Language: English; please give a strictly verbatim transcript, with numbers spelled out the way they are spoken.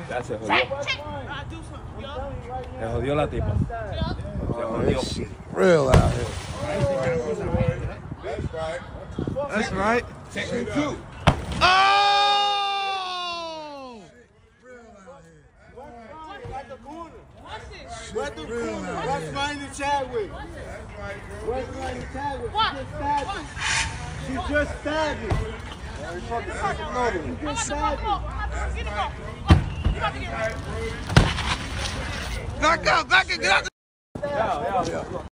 Ya se jodió. Se jodió la tipa. Se jodió. Real out here. That's right. That's right. Second two. Oh! Right the corner. Right the corner. What's right in Chadwick? What's right in Chadwick? She just stabbed it. She just stabbed it. She just stabbed it. Back up, back up, get out. Yeah, yeah.